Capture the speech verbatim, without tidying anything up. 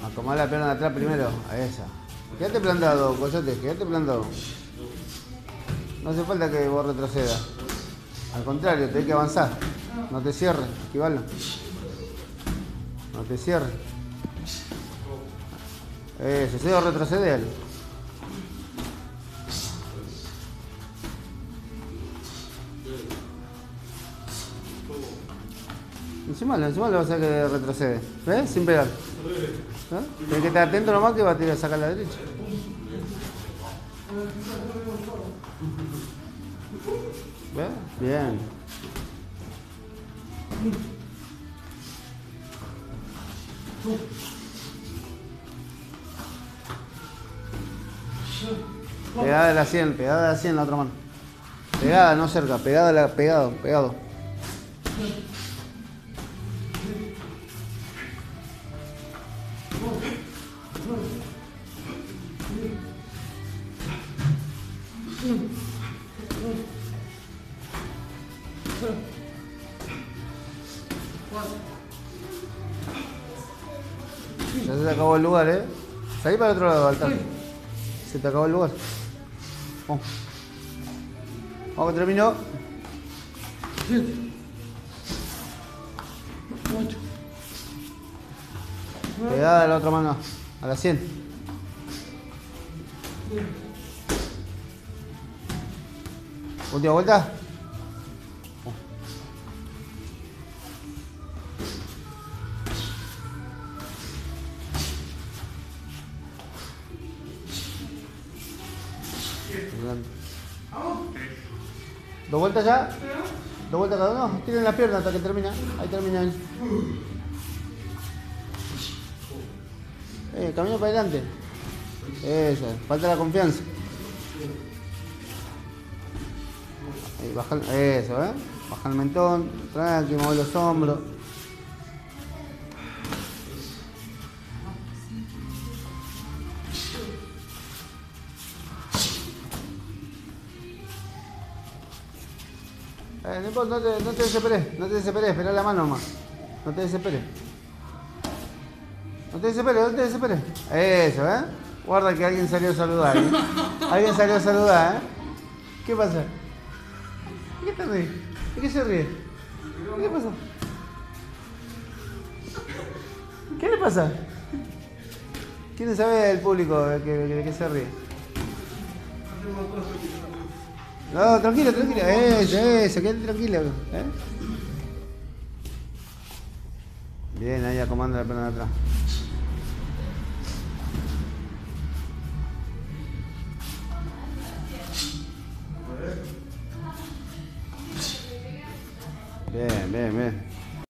Acomodá la pierna de atrás primero. A esa. Quédate plantado, Coyote, quédate plantado. No hace falta que vos retrocedas. Al contrario, tenés que avanzar. No te cierres, esquivalo. No te cierres. Eso, se va a retroceder. Encima, encima le vas a hacer que retrocede. ¿Ves? Sin pegar. ¿Eh? Tienes que estar atento nomás que va a tirar a sacar a la derecha. ¿Ves? Bien. Pegada de la sien, pegada de la sien la otra mano. Pegada, no cerca, pegada, la, pegado, pegado. Ya se te acabó el lugar, eh. Salí para el otro lado, Baltar. Se te acabó el lugar. Vamos. Vamos que terminó. Pegada a la otra mano, a la sien. Última vuelta. ¿Dos vueltas ya? ¿Dos vueltas cada uno? Tiren la pierna hasta que termina. Ahí termina él. Eh, camino para adelante. Eso, falta la confianza. Ahí, baja, eso, eh. Baja el mentón, tranqui, mueve los hombros. Eh, no, importa, no, te, no te desesperes, no te desesperes, esperá la mano nomás. No te desesperes. No te desesperes, no te desesperes. Eso, ¿eh? Guarda que alguien salió a saludar, ¿eh? Alguien salió a saludar, ¿eh? ¿Qué pasa? ¿De qué te ríes? ¿De qué se ríe? ¿Qué le pasa? ¿Qué le pasa? ¿Quién sabe del público de qué, de qué se ríe? No, tranquilo, tranquilo. Eso, eso, quédate tranquilo. ¿Eh? Bien, ahí acomodando la pierna de atrás. Bien, bien, bien.